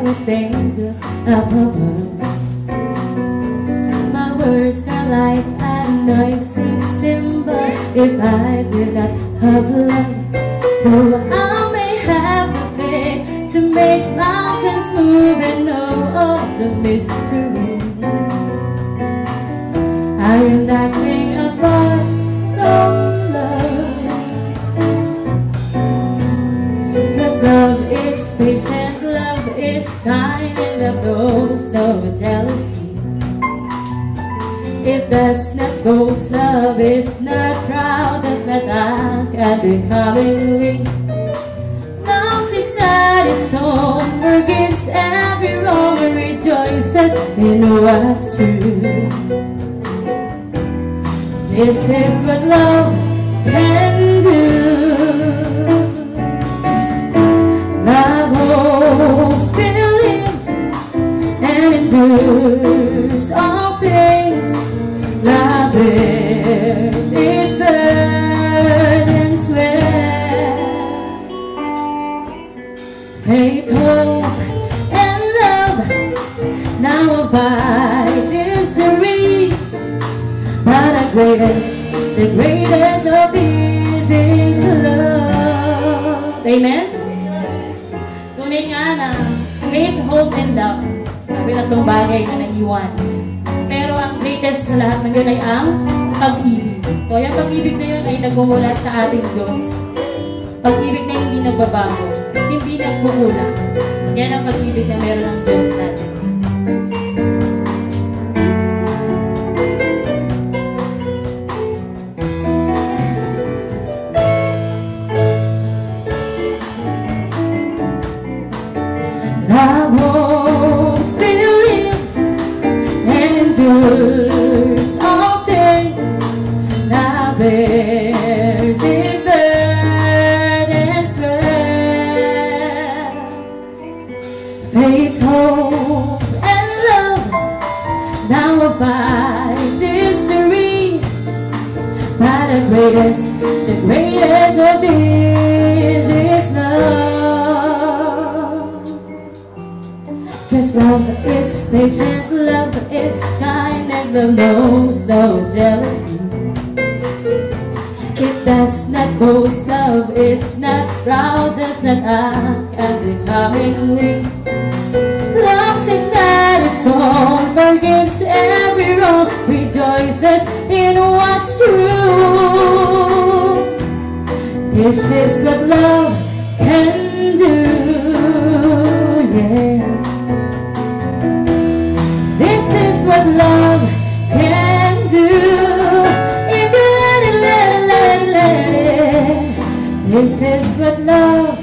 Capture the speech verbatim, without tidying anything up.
with angels up above. My words are like a noisy cymbal. If I did not have love, though I may have the faith to make mountains move and know all the mysteries, I am nothing apart from love. 'Cause love is patient, love is kind, and love knows no jealousy. It does not boast, love is not proud, does not act unbecomingly. Love seeks not its own, forgives every wrong, and rejoices in what's true. This is what love can do. Love hopes, believes, and endures all things. Love bears its burdens well. Faith, hope, and love now abide misery. But the greatest, the greatest of these is love. Amen? Tunay nga na faith, hope, and love. Sabi tatlong bagay na naiwan. Pero ang greatest sa lahat ng yun ay ang pag-ibig. So yung pag-ibig na yun ay nagmumula sa ating Diyos. Pag-ibig na hindi nagbabago, hindi nagmumula. Yan ang pag-ibig na meron ng Diyos natin. Love hopes, believes, and endures all things. Love bears its burdens well. Faith, hope, and love now abide mystery. But the greatest, the greatest of these is love. 'Cause love is patient, love is kind, and love knows no jealousy. It does not boast, love is not proud, does not act unbecomingly. Love seeks not its own, forgives every wrong, rejoices in what's true. This is what love can do, yeah. This is what love can do. If you let it, let it, let it, let it. This is what love